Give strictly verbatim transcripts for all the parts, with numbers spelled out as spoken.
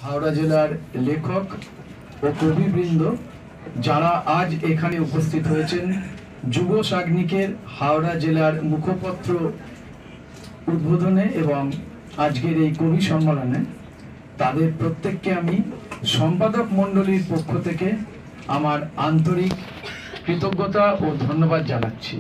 হাওড়া জেলার লেখক ও কবিবৃন্দ যারা আজ এখানে উপস্থিত হয়েছেন, যুব সাগ্নিকের হাওড়া জেলার মুখপত্র উদ্বোধনে এবং আজকের এই কবি সম্মেলনে, তাদের প্রত্যেককে আমি সম্পাদক মণ্ডলীর পক্ষ থেকে আমার আন্তরিক কৃতজ্ঞতা ও ধন্যবাদ জানাচ্ছি।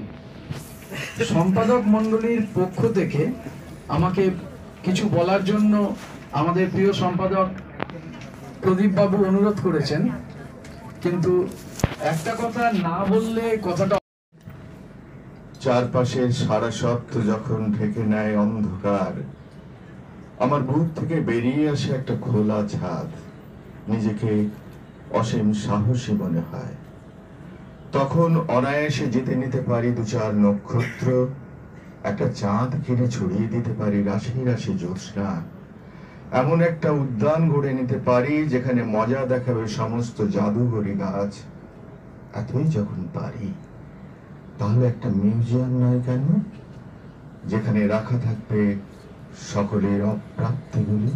সম্পাদক মণ্ডলীর পক্ষ থেকে আমাকে কিছু বলার জন্য আমাদের প্রিয় সম্পাদক প্রদীপ বাবু অনুরোধ করেছেন, কিন্তু একটা কথা না বললে কথাটা। চারপাশের সারা শব্দ যখন ঢেকে নেয় অন্ধকার, আমার বুক থেকে বেরিয়ে আসে একটা খোলা ছাদ। নিজেকে অসীম সাহসী মনে হয়। তখন অনায়াসে জিতে নিতে পারি দু চার নক্ষত্র, একটা চাঁদ কিনে ছড়িয়ে দিতে পারি রাশি রাশি জ্যোৎস্না, এমন একটা উদ্যান গড়ে নিতে পারি যেখানে মজা দেখাবে সমস্ত জাদুঘরি গাছ। এতই যখন পারি, তাহলে একটা মিউজিয়াম নয় কেন, যেখানে রাখা থাকবে সকলের অপ্রাপ্তিগুলি।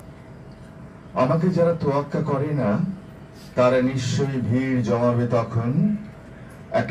আমাকে যারা তোয়াক্কা করে না, তারা নিশ্চয়ই ভিড় জমাবে তখন একটা।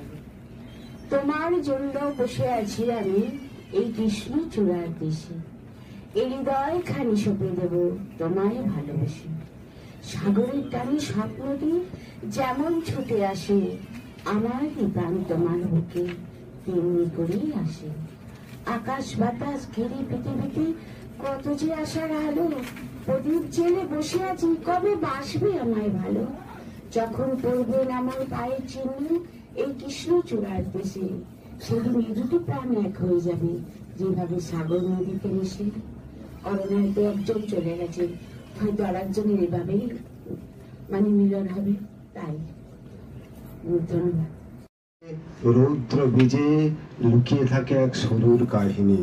তোমার জন্য বসে আছি আমি এই কৃষ্ণ চূড়ার দেশে, এই হৃদয় খানি সঁপে দেব তোমায় ভালোবেসে। সাগরের টানে স্বপ্নটি যেমন ছুটে আসে, আমার প্রাণ তোমার বুকে তেমনি করেই আসে। আকাশ বাতাস ঘিরে পৃথিবীতে কত যে আশার আলো, প্রদীপ জেলে বসে আছি কবে বাসবে আমায় ভালো। যখন পড়বেন আমার পায়ের চিহ্ন এই কৃষ্ণ চূড়ার দেশে, সেদিন এই দুটি প্রাণ এক হয়ে যাবে যেভাবে সাগর নদীতে মিশে। অরণ্যতে একজন চলে গেছে, হয়তো আর একজনের এভাবেই মানে মিলন হবে। তাই ধন্যবাদ। রৌদ্র বীজে লুকিয়ে থাকে এক সরুর কাহিনী।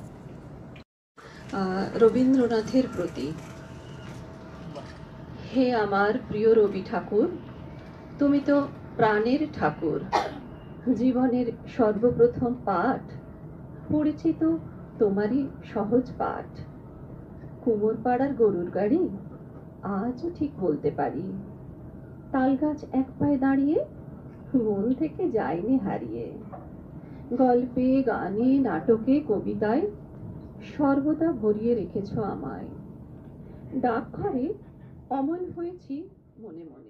রবীন্দ্রনাথের প্রতি। হে আমার প্রিয় রবি ঠাকুর, তুমি তো প্রাণের ঠাকুর। জীবনের সর্বপ্রথম পাঠ পড়েছি তো তোমারই সহজ পাঠ। কুমোরপাড়ার গরুর গাড়ি আজও ঠিক বলতে পারি। তাল গাছ এক পায়ে দাঁড়িয়ে মন থেকে যায়নি হারিয়ে। গল্পে, গানে, নাটকে, কবিতায় সর্বদা ভরিয়ে রেখেছ আমায়। ডাকঘরে অমল হয়েছি মনে মনে।